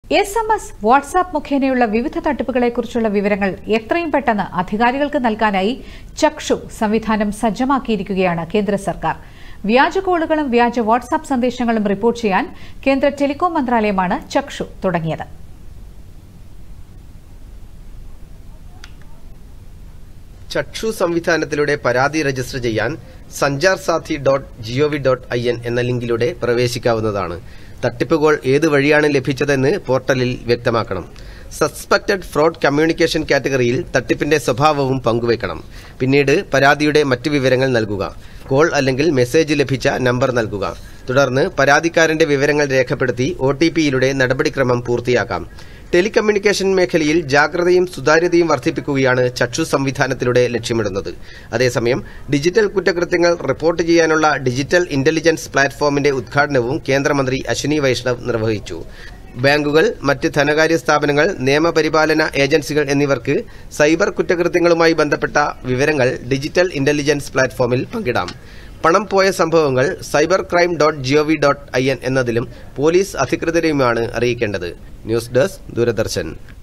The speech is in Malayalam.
SMS, വാട്സാപ്പ് മുഖേനയുള്ള വിവിധ തട്ടിപ്പുകളെക്കുറിച്ചുള്ള വിവരങ്ങൾ എത്രയും പെട്ടെന്ന് അധികാരികൾക്ക് നൽകാനായി ചക്ഷു സംവിധാനം സജ്ജമാക്കിയിരിക്കുകയാണ് കേന്ദ്ര സർക്കാർ. വ്യാജ കോളുകളും വ്യാജ വാട്സാപ്പ് സന്ദേശങ്ങളും റിപ്പോർട്ട് ചെയ്യാൻ കേന്ദ്ര ടെലികോം മന്ത്രാലയമാണ് ചക്ഷു തുടങ്ങിയത്. ചക്ഷു സംവിധാനത്തിലൂടെ പരാതി രജിസ്റ്റർ ചെയ്യാൻ sanjarsathi.gov.in എന്ന ലിങ്കിലൂടെ പ്രവേശിക്കാവുന്നതാണ്. തട്ടിപ്പ് കോൾ ഏത് വഴിയാണ് ലഭിച്ചതെന്ന് പോർട്ടലിൽ വ്യക്തമാക്കണം. സസ്പെക്റ്റഡ് ഫ്രോഡ് കമ്മ്യൂണിക്കേഷൻ കാറ്റഗറിയിൽ തട്ടിപ്പിന്റെ സ്വഭാവവും പങ്കുവയ്ക്കണം. പിന്നീട് പരാതിയുടെ മറ്റു വിവരങ്ങൾ നൽകുക. കോൾ അല്ലെങ്കിൽ മെസ്സേജ് ലഭിച്ച നമ്പർ നൽകുക. തുടർന്ന് പരാതിക്കാരന്റെ വിവരങ്ങൾ രേഖപ്പെടുത്തി OTPയിലൂടെ നടപടിക്രമം പൂർത്തിയാക്കാം. ടെലികമ്മ്യൂണിക്കേഷൻ മേഖലയിൽ ജാഗ്രതയും സുതാര്യതയും വർദ്ധിപ്പിക്കുകയാണ് ചക്ഷു സംവിധാനത്തിലൂടെ ലക്ഷ്യമിടുന്നത്. അതേസമയം ഡിജിറ്റൽ കുറ്റകൃത്യങ്ങൾ റിപ്പോർട്ട് ചെയ്യാനുള്ള ഡിജിറ്റൽ ഇന്റലിജൻസ് പ്ലാറ്റ്ഫോമിന്റെ ഉദ്ഘാടനവും കേന്ദ്രമന്ത്രി അശ്വിനി വൈഷ്ണവ് നിർവഹിച്ചു. ബാങ്കുകൾ, മറ്റ് ധനകാര്യ സ്ഥാപനങ്ങൾ, നിയമപരിപാലന ഏജൻസികൾ എന്നിവർക്ക് സൈബർ കുറ്റകൃത്യങ്ങളുമായി ബന്ധപ്പെട്ട വിവരങ്ങൾ ഡിജിറ്റൽ ഇന്റലിജൻസ് പ്ലാറ്റ്ഫോമിൽ പങ്കിടാം. പണം പോയ സംഭവങ്ങൾ cybercrime.gov.in എന്നതിലും പോലീസ് അധികൃതരെയുമാണ് അറിയിക്കേണ്ടത്. News desk, Doordarshan.